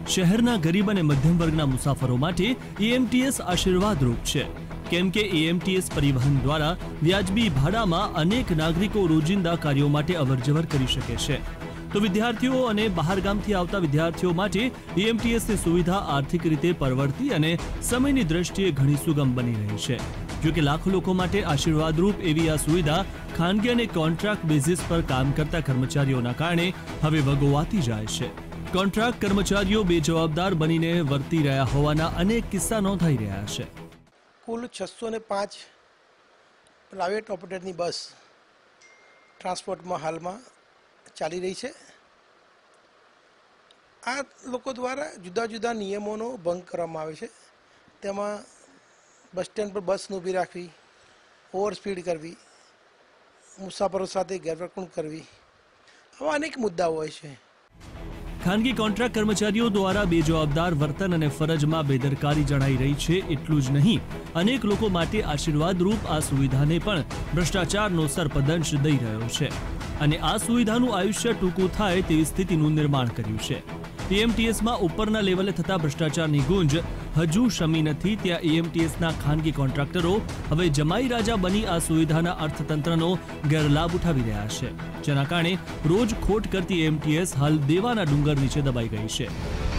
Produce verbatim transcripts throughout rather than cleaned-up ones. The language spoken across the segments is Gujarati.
શહેરના ગરીબ અને મધ્યમ વર્ગના મુસાફરો માટે ઈએમટીએસ આશીર્વાદરૂપ છે, કેમ કે ઈએમટીએસ પરિવહન દ્વારા વ્યાજબી ભાડામાં અનેક નાગરિકો રોજિંદા કાર્યો માટે અવરજવર કરી શકે છે. તો વિદ્યાર્થીઓ અને બહારગામથી આવતા વિદ્યાર્થીઓ માટે ઈએમટીએસની સુવિધા આર્થિક રીતે પરવડતી અને સમયની દ્રષ્ટિએ ઘણી સુગમ બની રહી છે. જો કે લાખો લોકો માટે આશીર્વાદરૂપ એવી આ સુવિધા ખાનગી અને કોન્ટ્રાક્ટ બેઝિસ પર કામ કરતા કર્મચારીઓના કારણે હવે વગોવાતી જાય છે. કોન્ટ્રાક્ટ કર્મચારીઓ બેજવાબદાર બનીને વર્તી રહ્યા હોવાના અનેક કિસ્સા નોંધાઈ રહ્યા છે. કુલ છસો ને પાંચ પ્રાઇવેટ ઓપરેટરની બસ ટ્રાન્સપોર્ટમાં હાલમાં ચાલી રહી છે. આ લોકો દ્વારા જુદા જુદા નિયમોનો ભંગ કરવામાં આવે છે. તેમાં બસ સ્ટેન્ડ પર બસ ઊભી રાખવી, ઓવર સ્પીડ કરવી, મુસાફરો સાથે ગેરવર્તણૂક કરવી, આવા અનેક મુદ્દાઓ હોય છે. ખાનગી કોન્ટ્રાક્ટ કર્મચારીઓ દ્વારા બેજવાબદાર વર્તન અને ફરજમાં બેદરકારી જણાઈ રહી છે. એટલું જ નહીં, અનેક લોકો માટે આશીર્વાદરૂપ આ સુવિધાને પણ ભ્રષ્ટાચારનો સર્પદંશ દઈ રહ્યો છે અને આ સુવિધાનું આયુષ્ય ટૂંકું થાય તેવી સ્થિતિનું નિર્માણ કર્યું છે. ઈએમટીએસમાં ઉપરના લેવલે થતા ભ્રષ્ટાચારની ગુંજ હજુ શમી નથી, ત્યાં ઈએમટીએસના ખાનગી કોન્ટ્રાક્ટરો હવે જમાઈ રાજા બની આ સુવિધાના અર્થતંત્રનો ગેરલાભ ઉઠાવી રહ્યા છે, જેના કારણે રોજ ખોટ કરતી ઈએમટીએસ હાલ દેવાના ડુંગર નીચે દબાઈ ગઈ છે.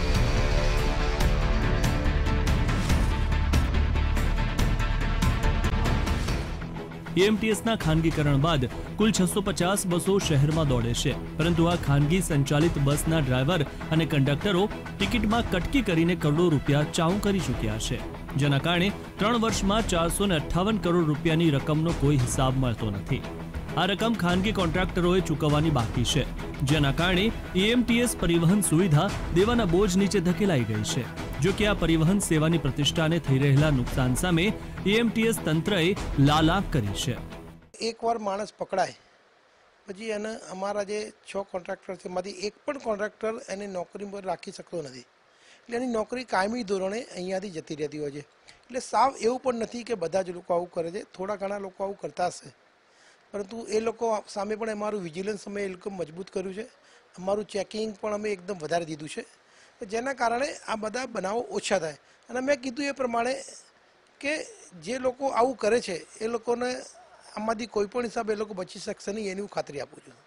ઈએમટીએસના ખાનગીકરણ બાદ કુલ છસો પચાસ બસો શહેરમાં દોડે છે, પરંતુ આ ખાનગી સંચાલિત બસના ડ્રાઈવર અને કંડક્ટરો ટિકિટમાં કટકી કરીને કરોડો રૂપિયા ચાઉં કરી ચૂક્યા છે, જેના કારણે ત્રણ વર્ષમાં ચારસો ને અઠ્ઠાવન કરોડ રૂપિયાની રકમનો કોઈ હિસાબ મળતો નથી. આ રકમ ખાનગી કોન્ટ્રાક્ટરોએ ચૂકવવાની બાકી છે, જેના કારણે ઈએમટીએસ પરિવહન સુવિધા દેવાના બોજ નીચે ધકેલાઈ ગઈ છે. જો કે આ પરિવહન સેવાની પ્રતિષ્ઠાને થઈ રહેલા નુકસાન સામે ઈએમટીએસ તંત્રએ લાલાપ કરી છે. એકવાર માણસ પકડાય પછી એને અમારા જે છ કોન્ટ્રાક્ટર છે એમાંથી એક પણ કોન્ટ્રાક્ટર એને નોકરી પર રાખી શકતો નથી. એટલે એની નોકરી કાયમી ધોરણે અહીંયાથી જતી રહેતી હોય છે. એટલે સાવ એવું પણ નથી કે બધા જ લોકો આવું કરે છે, થોડા ઘણા લોકો આવું કરતા હશે, પરંતુ એ લોકો સામે પણ અમારું વિજિલન્સ અમે એ લોકો મજબૂત કર્યું છે. અમારું ચેકિંગ પણ અમે એકદમ વધારી દીધું છે, જેના કારણે આ બધા બનાવો ઓછા થાય. અને મેં કીધું એ પ્રમાણે કે જે લોકો આવું કરે છે એ લોકોને આમાંથી કોઈ પણ હિસાબે એ લોકો બચી શકશે નહીં, એની હું ખાતરી આપું છું.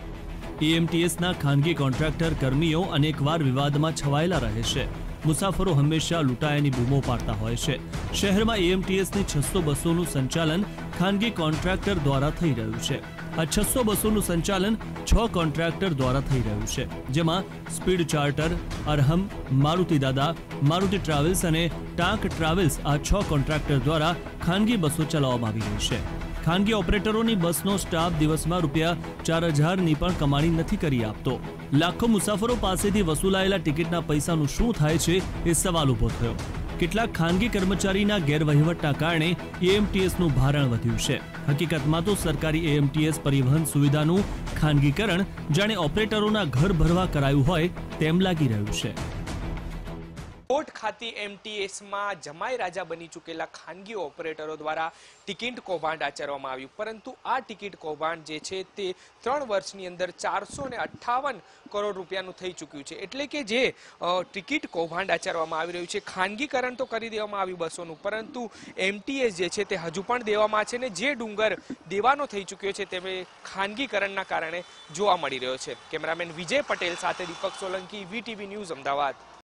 ઈએમટીએસના ખાનગી કોન્ટ્રાક્ટર કર્મીઓ અનેકવાર વિવાદમાં છવાયેલા રહે છે. મુસાફરો હંમેશા લૂંટાયાની બૂમો પાડતા હોય છે. શહેરમાં ઈએમટીએસની છસો બસોનું સંચાલન ખાનગી કોન્ટ્રાક્ટર દ્વારા થઈ રહ્યું છે. આ છસો બસોનું સંચાલન છ કોન્ટ્રાક્ટર દ્વારા થઈ રહ્યું છે, જેમાં સ્પીડ ચાર્ટર, અરહમ, મારુતિ દાદા, મારુતિ ટ્રાવેલ્સ અને ટાંક ટ્રાવેલ્સ આ છ કોન્ટ્રાક્ટર દ્વારા ખાનગી બસો ચલાવવામાં આવી રહી છે. ખાનગી ઓપરેટરોની બસનો સ્ટાફ દિવસમાં રૂપિયા ચાર હજારની પણ કમાણી નથી કરી આપતો. લાખો મુસાફરો પાસેથી વસૂલાયેલા ટિકિટના પૈસાનું શું થાય છે એ સવાલ ઊભો થયો. કેટલાક ખાનગી કર્મચારીના ગેરવહીવટના કારણે ઈએમટીએસનું ભારણ વધ્યું છે. હકીકતમાં તો સરકારી ઈએમટીએસ પરિવહન સુવિધાનું ખાનગીકરણ જાણે ઓપરેટરોના ઘર ભરવા કરાયું હોય તેમ લાગી રહ્યું છે. કોટ ખાતે એમટીએસમાં જમાઈ રાજા બની ચૂકેલા ખાનગી ઓપરેટરો દ્વારા ટિકિટ કૌભાંડ આચરવામાં આવ્યું, પરંતુ આ ટિકિટ કૌભાંડ જે છે તે ત્રણ વર્ષની અંદર ચારસો ને અઠ્ઠાવન કરોડ રૂપિયાનું થઈ ચૂક્યું છે. એટલે કે જે ટિકિટ કૌભાંડ આચરવામાં આવી રહ્યું છે, ખાનગીકરણ તો કરી દેવામાં આવ્યું બસોનું, પરંતુ એમટીએસ જે છે તે હજુ પણ દેવામાં છે ને જે ડુંગર દેવાનો થઈ ચૂક્યો છે તે ખાનગીકરણના કારણે જોવા મળી રહ્યો છે. કેમેરામેન વિજય પટેલ સાથે દીપક સોલંકી, વીટીવી ન્યૂઝ, અમદાવાદ.